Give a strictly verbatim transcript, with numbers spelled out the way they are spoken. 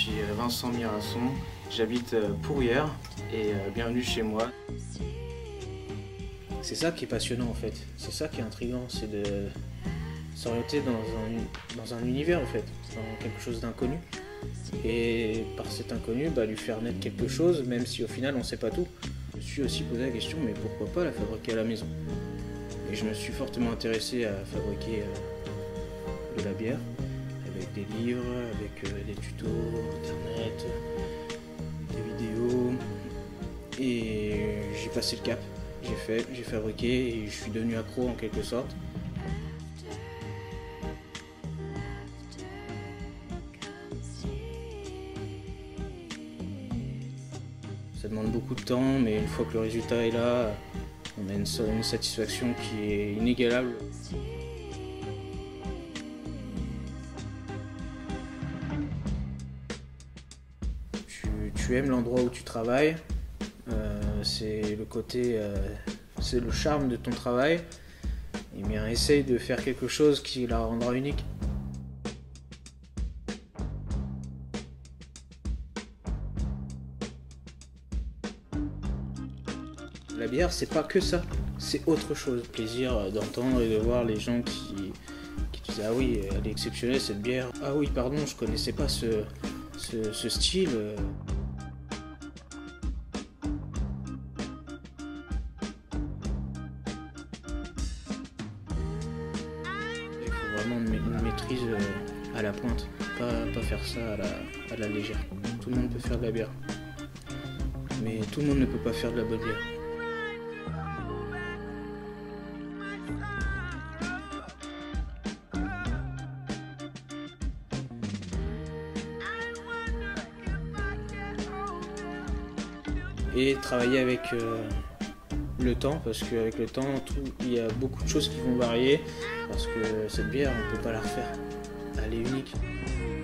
suis Vincent Mirasson, j'habite Pourrières et bienvenue chez moi. C'est ça qui est passionnant en fait, c'est ça qui est intriguant, c'est de s'orienter dans un, dans un univers en fait, dans quelque chose d'inconnu. Et par cet inconnu, bah, lui faire naître quelque chose, même si au final on ne sait pas tout. Je me suis aussi posé la question, mais pourquoi pas la fabriquer à la maison? Et je me suis fortement intéressé à fabriquer euh, de la bière, avec des livres, avec euh, des tutos, internet, des vidéos. Et j'ai passé le cap, j'ai fait, j'ai fabriqué et je suis devenu accro en quelque sorte. Ça demande beaucoup de temps, mais une fois que le résultat est là, on a une, une satisfaction qui est inégalable. Tu, tu aimes l'endroit où tu travailles, euh, c'est le côté, euh, c'est le charme de ton travail. Et bien, essaye de faire quelque chose qui la rendra unique. La bière, c'est pas que ça, c'est autre chose. Plaisir d'entendre et de voir les gens qui, qui disent « Ah oui, elle est exceptionnelle cette bière. Ah oui, pardon, je connaissais pas ce, ce, ce style. » Il faut vraiment une maîtrise à la pointe, pas, pas faire ça à la, à la légère. Tout le monde peut faire de la bière, mais tout le monde ne peut pas faire de la bonne bière. Et travailler avec euh, le temps, parce qu'avec le temps, tout, il y a beaucoup de choses qui vont varier, parce que cette bière, on ne peut pas la refaire. Elle est unique.